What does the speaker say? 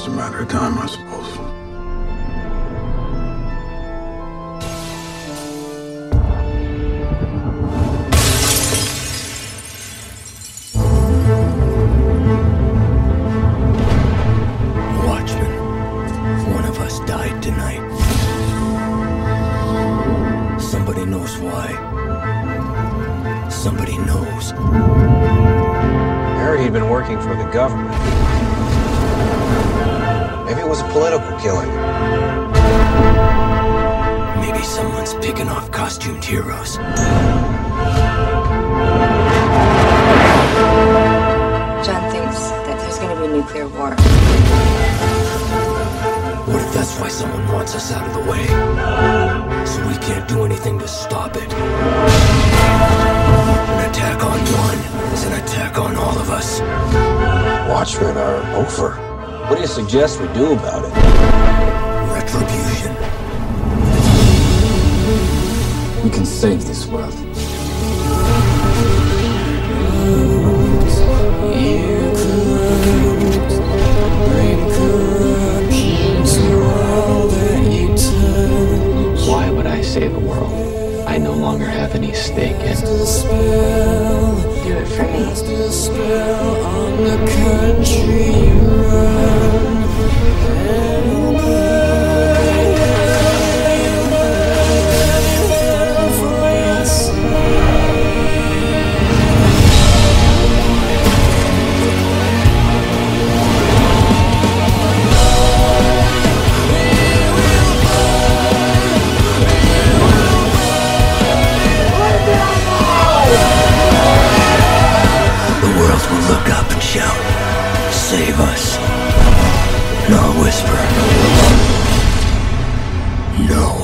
just a matter of time, I suppose. Watchmen. One of us died tonight. Somebody knows why. Somebody knows. I heard he'd been working for the government. Maybe it was a political killing. Maybe someone's picking off costumed heroes. John thinks that there's going to be a nuclear war. What if that's why someone wants us out of the way? So we can't do anything to stop it. An attack on one is an attack on all of us. Watchmen are over. What do you suggest we do about it? Retribution. We can save this world. Why would I save a world I no longer have any stake in? Do it for me. Will look up and shout, "Save us!" Not whisper, "No."